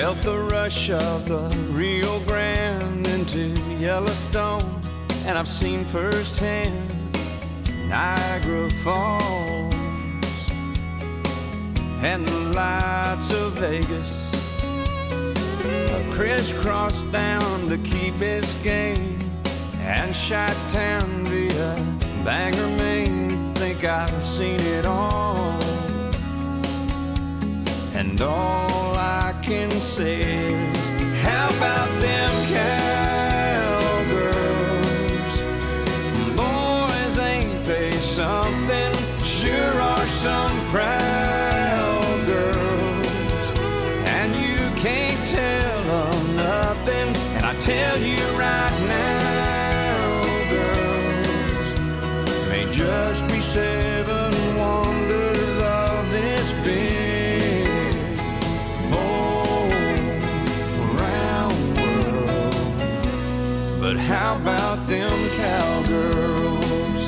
Felt the rush of the Rio Grande into Yellowstone, and I've seen firsthand Niagara Falls and the lights of Vegas. I've crisscrossed down to Key Biscayne and Chi-Town via Bangor, Maine. Think I've seen it all, and all I can say is, how about them cowgirls? Boys, ain't they something? Sure are some proud girls, and you can't tell them nothing. And I tell you right now, girls, may just be 7 wonders of this big round world. But how about them cowgirls?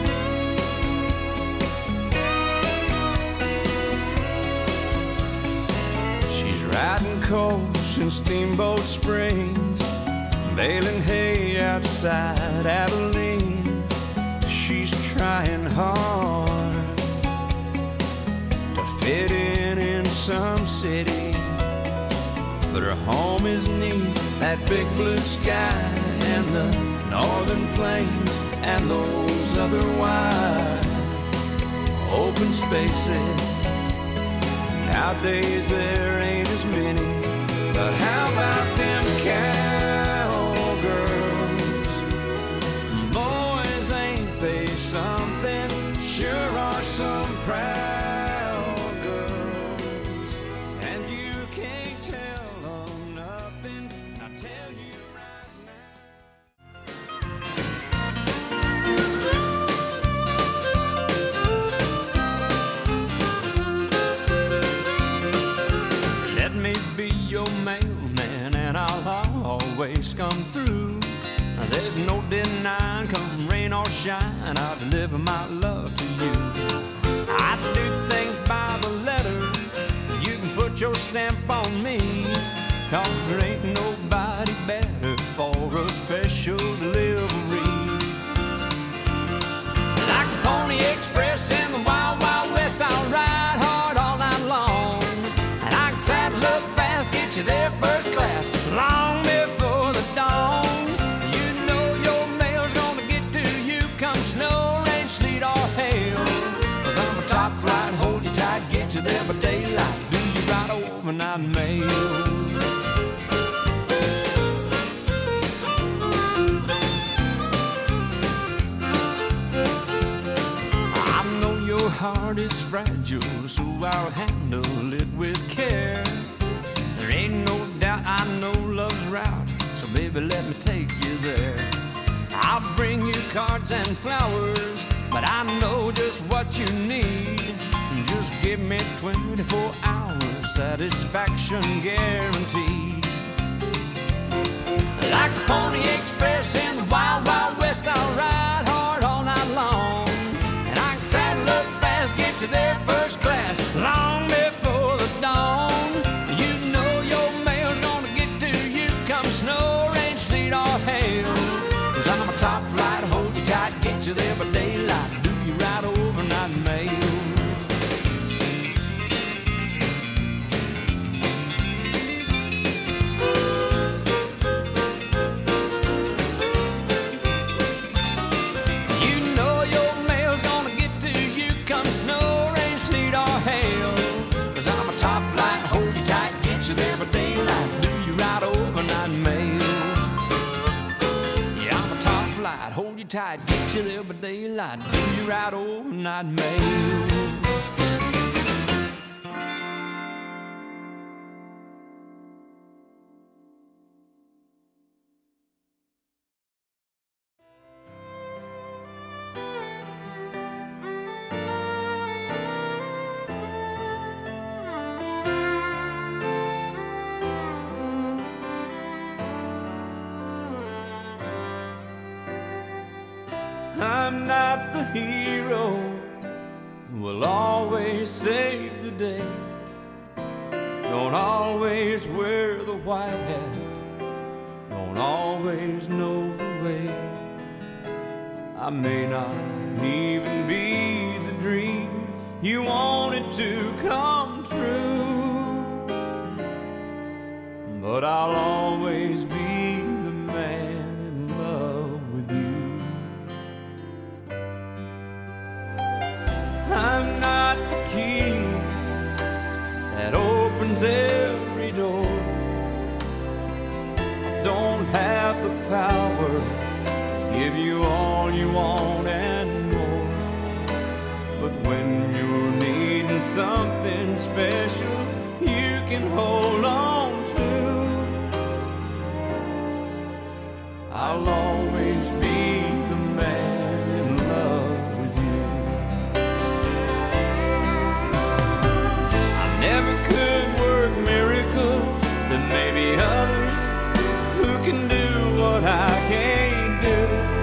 She's riding coals in Steamboat Springs, baling hay outside Abilene. She's trying hard to fit in some city, but her home is neat, that big blue sky and the northern plains and those other wide open spaces. Nowadays there ain't as many, but how about them cowgirls? Boys, ain't they something? Sure are some proud girls, and you can't tell them nothing. I tell you right now. Let me be your mailman, and I'll always come through. There's no denying, come rain or shine, I'll deliver my love to you. I do things by the letter, you can put your stamp on me, 'cause there ain't nobody better for a special delivery. Like the Pony Express in the Wild Wild West, I'll ride hard all night long, and I can saddle up fast, get you there first class, long before the dawn. You know your mail's gonna get to you come snow, rain, sleet, or hail, 'cause I'm a top flight, hold you tight, get you there by daylight, do you right overnight mail. I know your heart is fragile, so I'll handle it with care. There ain't no doubt I know love's route, so baby let me take you there. I'll bring you cards and flowers, but I know just what you need. Just give me 24 hours, satisfaction guaranteed. Like the Pony Express in the Wild Wild West, I'll ride hard all night long, and I can saddle up fast, get you there first class, long before the dawn. You know your mail's gonna get to you come snow, rain, sleet, or hail, 'cause I'm a top flight, hold you tight, get you there by daylight, do you right overnight mail. You know your mail's gonna get to you come snow, rain, sleet, or hail, 'cause I'm a top flight, hold you tight, get you there by daylight, do you right overnight mail. Yeah, I'm a top flight, hold you tight, get you there by daylight, do you right overnight mail. I'm not the hero who will always save the day, don't always wear the white hat, don't always know the way. I may not even be the dream you wanted to come true, but I'll always be the man in love with you. I'm not the key that opens every door. I don't have the power to give you all you want and more, but when you're needing something special you can hold on to, I'll always be the man in love with you. I never could work miracles, but maybe others who can do what I can't do.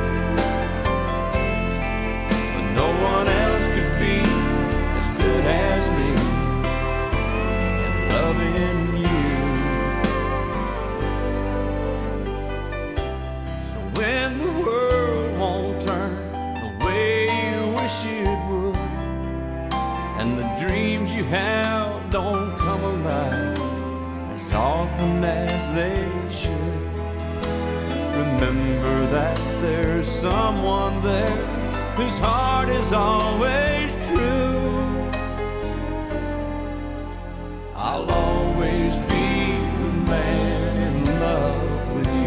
But no one else could be as good as me in loving you. So when the world won't turn the way you wish it would, and the dreams you have don't come alive as often as they should, remember that there's someone there whose heart is always true. I'll always be the man in love with you.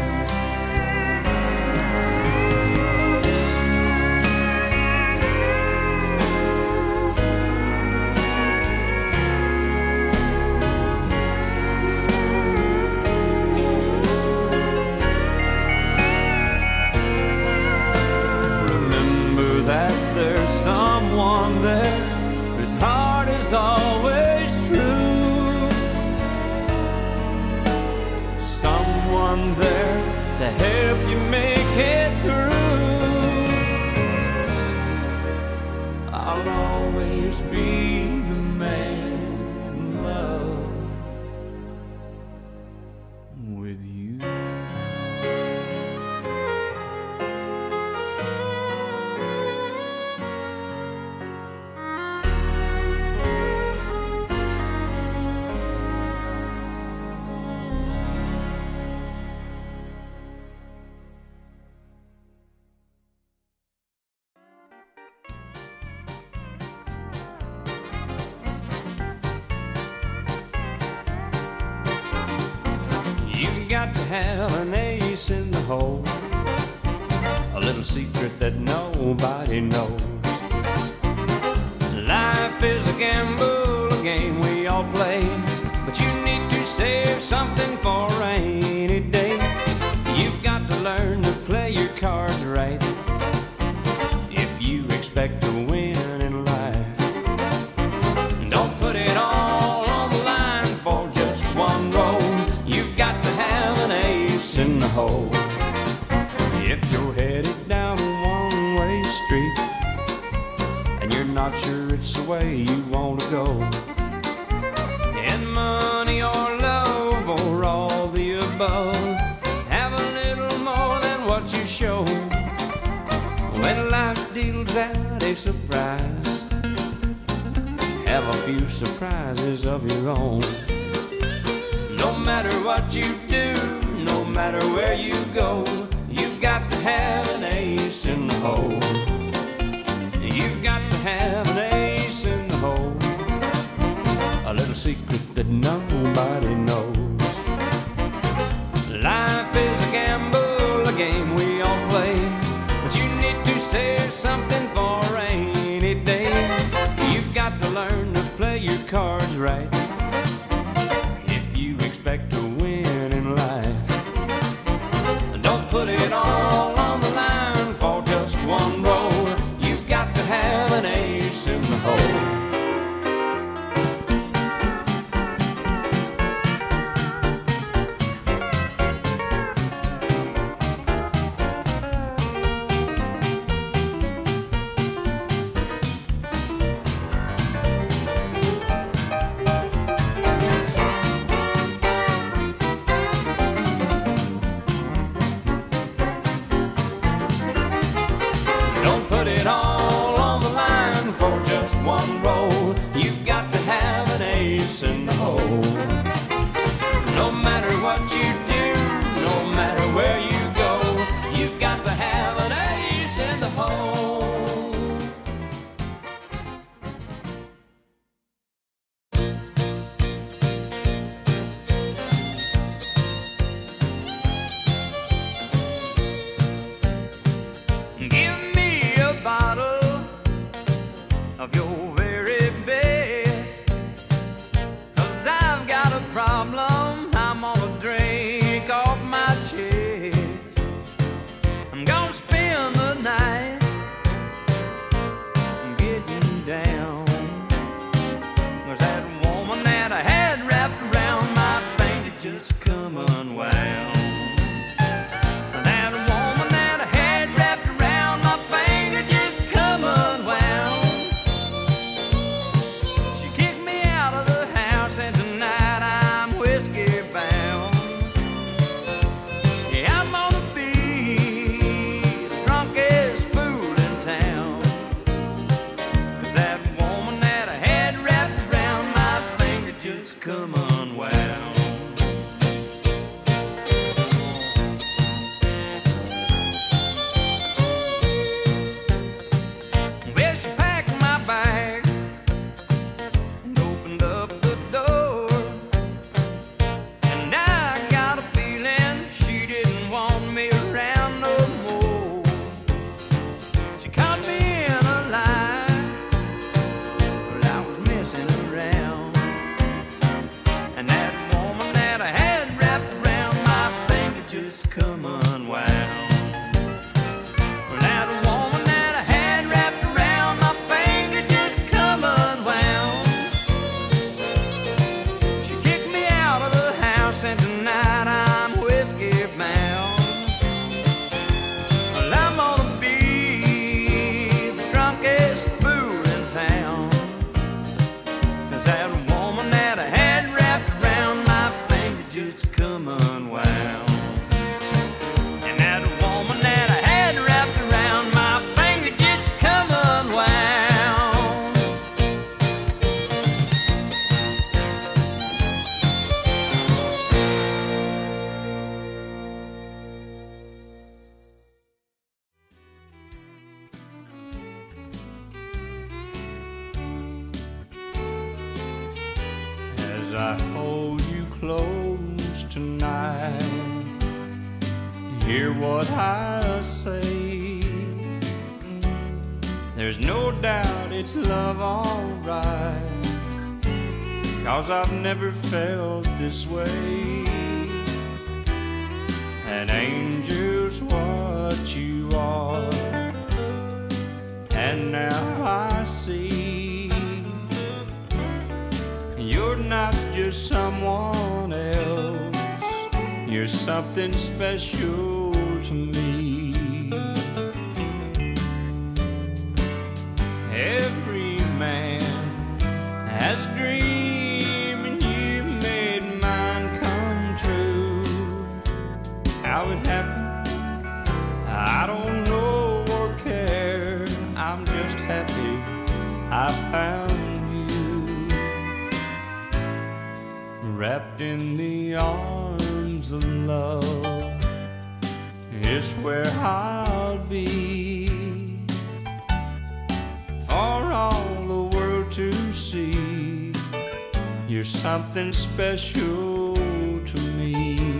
There's someone there whose heart is always true, someone there to help you make it through. I'll always be the man in love with you. Got to have an ace in the hole, a little secret that nobody knows. Life is a gamble, a game we all play, but you need to save something for a rainy day. You've got to learn to play your cards right if you expect to win in life. Don't put it all on the line for just one roll. You've got to have an ace in the hole. If you're headed down a one-way street and you're not sure it's the way you want to go, in money or love or all the above, have a little more than what you show. When life deals out a surprise, have a few surprises of your own. No matter what you do, no matter where you go, you've got to have an ace in the hole. You've got to have an ace in the hole, a little secret that nobody knows. Life is a gamble, a game we all play, but you need to save something for a rainy day. You've got to learn to play your cards right expect to win in life. Don't put it all on the line for just one roll. You've got to have an ace in the hole. just one roll. You've got to have an ace in the hole. No matter what you do, no matter where you go, you've got to have an ace in the hole. Give me a bottle of your very best, 'cause I've got a problem I'm gonna drink off my chest. I'm gonna spend the night getting down, 'cause that woman that I had wrapped around my finger just come unwound. That woman that I had wrapped around my finger just come unwound. She kicked me out of the house and tonight I'm whiskey bound. Yeah, I'm gonna be the drunkest fool in town, 'cause that woman that I had wrapped around my finger just come unwound. Well, she packed my bags and opened up the door, and I got a feeling she didn't want me around no more. She caught me in a lie, but I was messing around, and that woman that I had wrapped around my finger just come unwound. Well, that woman that I had wrapped around my finger just come unwound. She kicked me out of the house and tonight I'm whiskey bound. Well, I'm gonna be the drunkest fool in town, 'cause that woman that I had wrapped around my finger just come unwound. And that woman that I had wrapped around my finger just come unwound. As I hold you close tonight, hear what I say. There's no doubt it's love, alright, 'cause I've never felt this way. An angel's what you are, and now I see you're not just someone else, you're something special to me. Every man has a dream, and you made mine come true. How it happened, I don't know or care. I'm just happy I found you, wrapped in the arms of love. It's where I'll be, for all the world to see. You're something special to me.